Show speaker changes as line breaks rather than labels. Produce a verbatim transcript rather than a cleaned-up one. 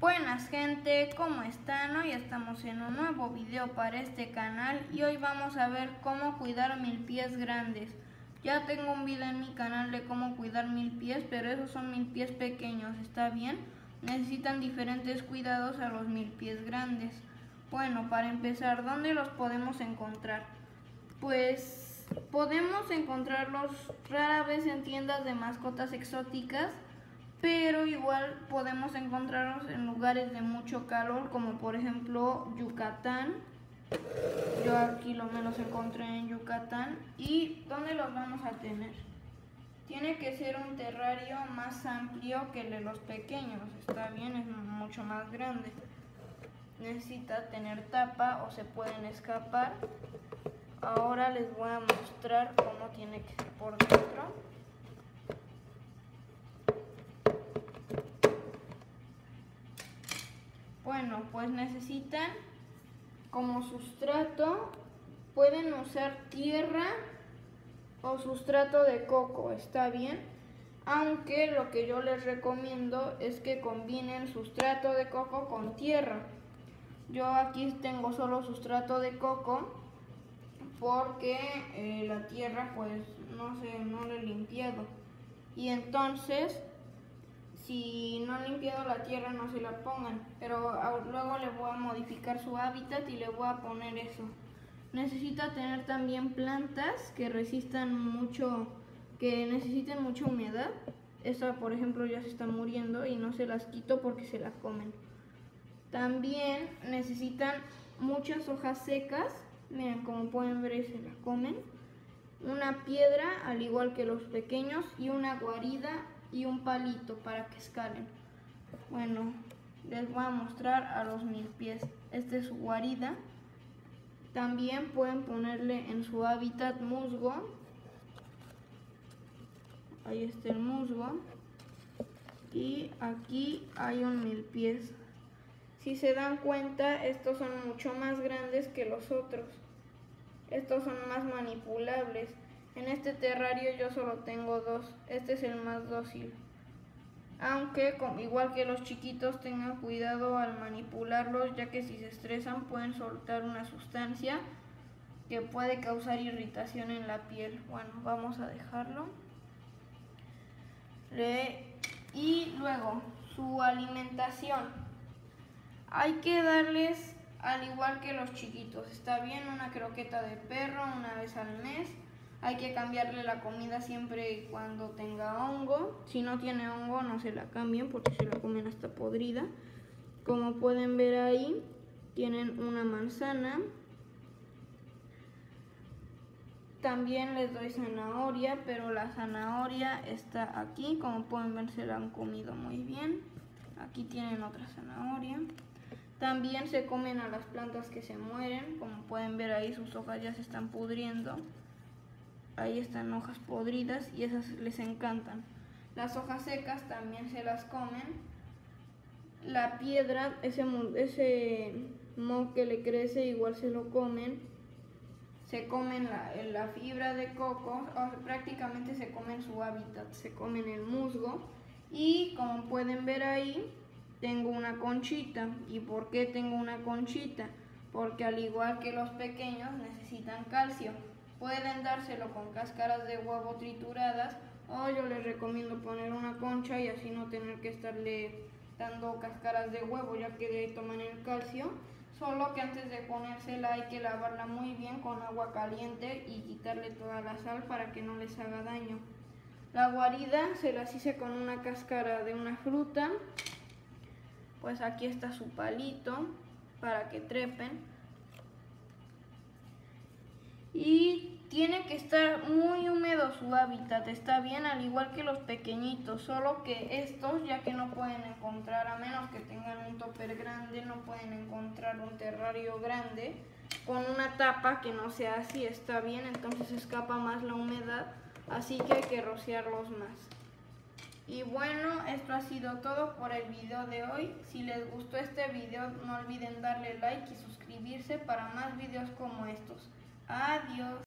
Buenas gente, ¿cómo están? Hoy estamos en un nuevo video para este canal y hoy vamos a ver cómo cuidar milpies grandes. Ya tengo un video en mi canal de cómo cuidar milpies, pero esos son milpies pequeños, ¿está bien? Necesitan diferentes cuidados a los milpies grandes. Bueno, para empezar, ¿dónde los podemos encontrar? Pues podemos encontrarlos rara vez en tiendas de mascotas exóticas, pero igual podemos encontrarlos en lugares de mucho calor, como por ejemplo Yucatán. Yo aquí lo menos encontré en Yucatán. ¿Y dónde los vamos a tener? Tiene que ser un terrario más amplio que el de los pequeños, está bien, es mucho más grande. Necesita tener tapa o se pueden escapar. Ahora les voy a mostrar cómo tiene que ser por dentro. Bueno, pues necesitan como sustrato, pueden usar tierra o sustrato de coco, está bien, aunque lo que yo les recomiendo es que combinen sustrato de coco con tierra. Yo aquí tengo solo sustrato de coco porque eh, la tierra pues no sé, no la he limpiado, y entonces si no han limpiado la tierra no se la pongan, pero luego le voy a modificar su hábitat y le voy a poner eso. Necesita tener también plantas que resistan mucho, que necesiten mucha humedad. Esta por ejemplo ya se está muriendo y no se las quito porque se la comen. También necesitan muchas hojas secas, miren como pueden ver se la comen. Una piedra al igual que los pequeños y una guarida y un palito para que escalen. Bueno, les voy a mostrar a los milpies. Esta es su guarida. También pueden ponerle en su hábitat musgo. Ahí está el musgo. Y aquí hay un milpies. Si se dan cuenta, estos son mucho más grandes que los otros. Estos son más manipulables. En este terrario yo solo tengo dos, este es el más dócil. Aunque, igual que los chiquitos, tengan cuidado al manipularlos, ya que si se estresan pueden soltar una sustancia que puede causar irritación en la piel. Bueno, vamos a dejarlo. Y luego, su alimentación. Hay que darles, al igual que los chiquitos, está bien, una croqueta de perro una vez al mes. Hay que cambiarle la comida siempre y cuando tenga hongo. Si no tiene hongo no se la cambien porque se la comen hasta podrida. Como pueden ver ahí, tienen una manzana. También les doy zanahoria, pero la zanahoria está aquí. Como pueden ver se la han comido muy bien. Aquí tienen otra zanahoria. También se comen a las plantas que se mueren. Como pueden ver ahí sus hojas ya se están pudriendo. Ahí están hojas podridas y esas les encantan. Las hojas secas también se las comen. La piedra, ese, ese moho que le crece, igual se lo comen. Se comen la, la fibra de coco, o sea, prácticamente se comen su hábitat, se comen el musgo. Y como pueden ver ahí, tengo una conchita. ¿Y por qué tengo una conchita? Porque al igual que los pequeños necesitan calcio. Pueden dárselo con cáscaras de huevo trituradas, o yo les recomiendo poner una concha y así no tener que estarle dando cáscaras de huevo, ya que de ahí toman el calcio. Solo que antes de ponérsela hay que lavarla muy bien con agua caliente y quitarle toda la sal para que no les haga daño. La guarida se las hice con una cáscara de una fruta. Pues aquí está su palito para que trepen. Y tiene que estar muy húmedo su hábitat, está bien, al igual que los pequeñitos, solo que estos, ya que no pueden encontrar, a menos que tengan un topper grande, no pueden encontrar un terrario grande con una tapa que no sea así, está bien, entonces escapa más la humedad, así que hay que rociarlos más. Y bueno, esto ha sido todo por el video de hoy. Si les gustó este video, no olviden darle like y suscribirse para más videos como estos. Adiós.